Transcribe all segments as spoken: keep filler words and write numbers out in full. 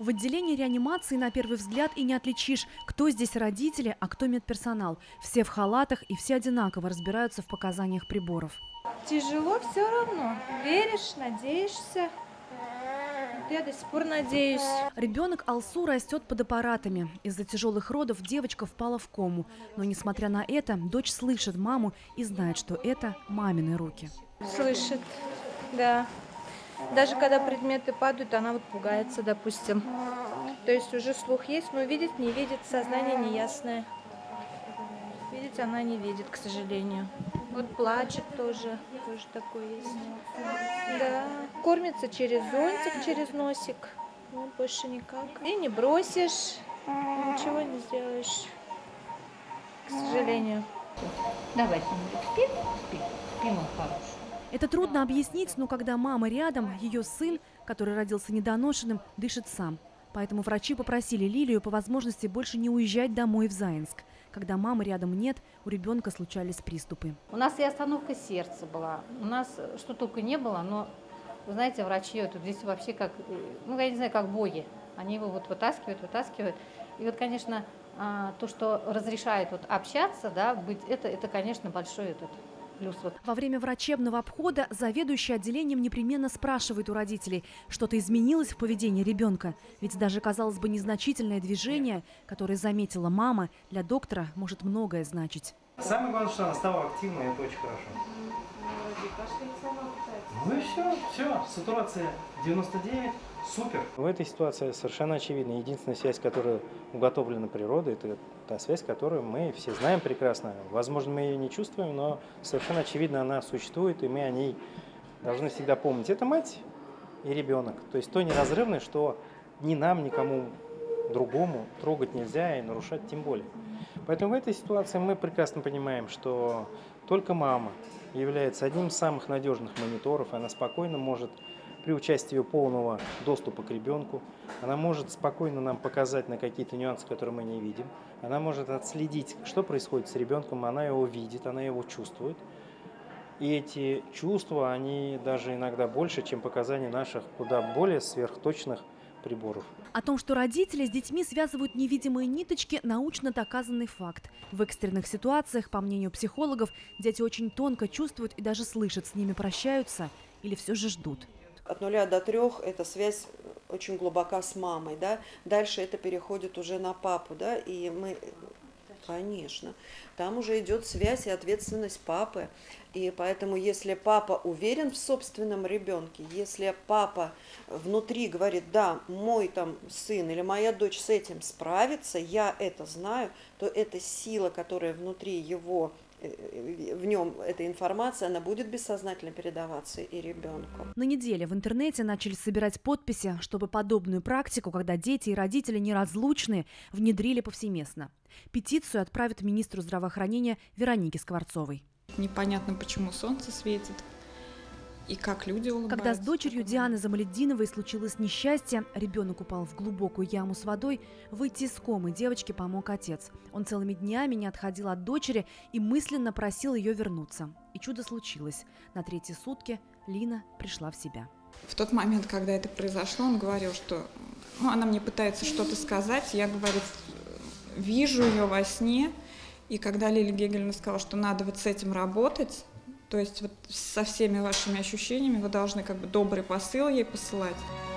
В отделении реанимации на первый взгляд и не отличишь, кто здесь родители, а кто медперсонал. Все в халатах и все одинаково разбираются в показаниях приборов. Тяжело все равно. Веришь, надеешься. Я до сих пор надеюсь. Ребенок Алсу растет под аппаратами. Из-за тяжелых родов девочка впала в кому. Но, несмотря на это, дочь слышит маму и знает, что это мамины руки. Слышит, да. Даже когда предметы падают, она вот пугается, допустим. То есть уже слух есть, но видит, не видит, сознание неясное. Видеть она не видит, к сожалению. Вот плачет тоже, тоже такое есть. Да, кормится через зонтик, через носик. Ну, больше никак. И не бросишь, ничего не сделаешь, к сожалению. Давай, сынок, спи, спи, спи, мой хороший. Это трудно объяснить, но когда мама рядом, ее сын, который родился недоношенным, дышит сам. Поэтому врачи попросили Лилию по возможности больше не уезжать домой в Заинск. Когда мамы рядом нет, у ребенка случались приступы. У нас и остановка сердца была, у нас что только не было, но, вы знаете, врачи это здесь вообще как, ну, я не знаю, как боги. Они его вот вытаскивают, вытаскивают. И вот, конечно, то, что разрешает вот общаться, да, быть, это, это, конечно, большой этот плюс. Во время врачебного обхода заведующий отделением непременно спрашивает у родителей, что-то изменилось в поведении ребенка. Ведь даже, казалось бы, незначительное движение, которое заметила мама, для доктора может многое значить. Самое главное, что она стала активной, это очень хорошо. Ну и все, все, сатурация девяносто девять, супер. В этой ситуации совершенно очевидно. Единственная связь, которая уготовлена природой, это та связь, которую мы все знаем прекрасно. Возможно, мы ее не чувствуем, но совершенно очевидно она существует, и мы о ней должны всегда помнить. Это мать и ребенок. То есть то неразрывное, что ни нам, никому другому трогать нельзя и нарушать тем более. Поэтому в этой ситуации мы прекрасно понимаем, что только мама является одним из самых надежных мониторов. Она спокойно может, при участии ее полного доступа к ребенку, она может спокойно нам показать на какие-то нюансы, которые мы не видим. Она может отследить, что происходит с ребенком, она его видит, она его чувствует. И эти чувства, они даже иногда больше, чем показания наших куда более сверхточных приборов. О том, что родители с детьми связывают невидимые ниточки, научно доказанный факт. В экстренных ситуациях, по мнению психологов, дети очень тонко чувствуют и даже слышат, с ними прощаются или все же ждут. От нуля до трех эта связь очень глубока с мамой, да. Дальше это переходит уже на папу, да, и мы, конечно, там уже идет связь и ответственность папы. И поэтому, если папа уверен в собственном ребенке, если папа внутри говорит, да, мой там сын или моя дочь с этим справится, я это знаю, то эта сила, которая внутри его, в нем эта информация, она будет бессознательно передаваться и ребенку. На неделе в интернете начали собирать подписи, чтобы подобную практику, когда дети и родители неразлучны, внедрили повсеместно. Петицию отправят министру здравоохранения Веронике Скворцовой. Непонятно, почему солнце светит и как люди улыбаются. Когда с дочерью Дианы Замалетдиновой случилось несчастье, ребенок упал в глубокую яму с водой, выйти из комы девочке помог отец. Он целыми днями не отходил от дочери и мысленно просил ее вернуться. И чудо случилось. На третьи сутки Лина пришла в себя. В тот момент, когда это произошло, он говорил, что ну, она мне пытается что-то сказать. Я, говорю, вижу ее во сне. И когда Лилия Гегельевна сказала, что надо вот с этим работать, то есть вот со всеми вашими ощущениями вы должны как бы добрый посыл ей посылать.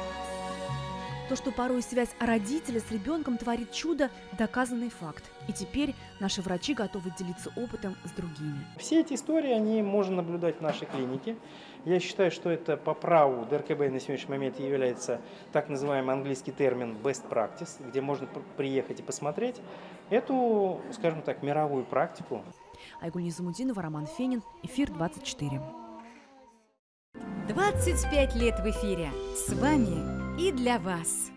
То, что порой связь родителя с ребенком творит чудо, доказанный факт. И теперь наши врачи готовы делиться опытом с другими. Все эти истории, они можно наблюдать в нашей клинике. Я считаю, что это по праву ДРКБ на сегодняшний момент является так называемый английский термин best practice, где можно приехать и посмотреть эту, скажем так, мировую практику. Айгуль Низамудинова, Роман Фенин, Эфир двадцать четыре. двадцать пять лет в эфире. С вами и для вас.